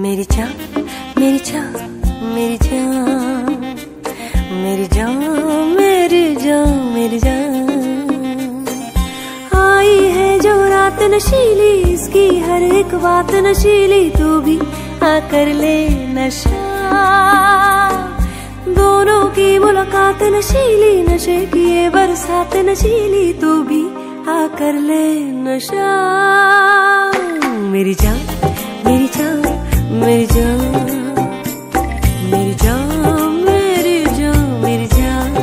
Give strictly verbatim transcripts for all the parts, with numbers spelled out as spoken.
मेरी जान मेरी जान मेरी जान मेरी जान मेरी जान मेरी जान आई है जो रात नशीली, इसकी हर एक बात नशीली, तू भी आकर ले नशा। दोनों की मुलाकात नशीली, नशे की ये बरसात नशीली, तू भी आकर ले नशा। मेरी जान मेरी जान मेरी जान मेरी जान मेरी जान मेरी जान।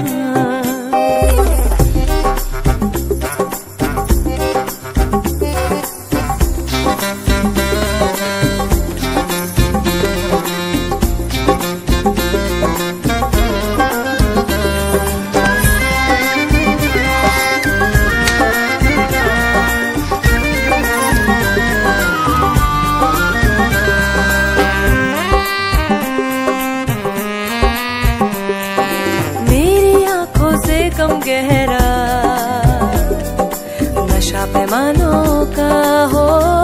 कम गहरा नशा पैमानों का हो,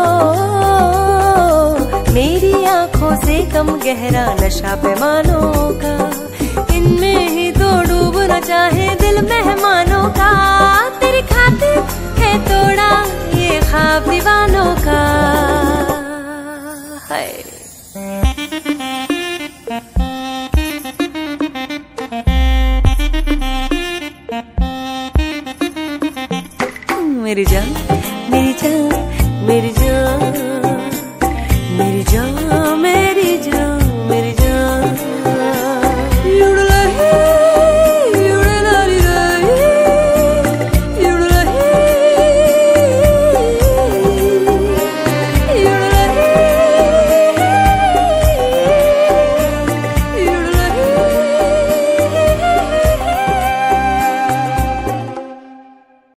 मेरी आंखों से कम गहरा नशा पैमानों का, इनमें ही तो डूबना चाहे दिल मेहमानों का। तेरी खातिर है तोड़ा ये ख्वाब दीवानों का है। मेरी जान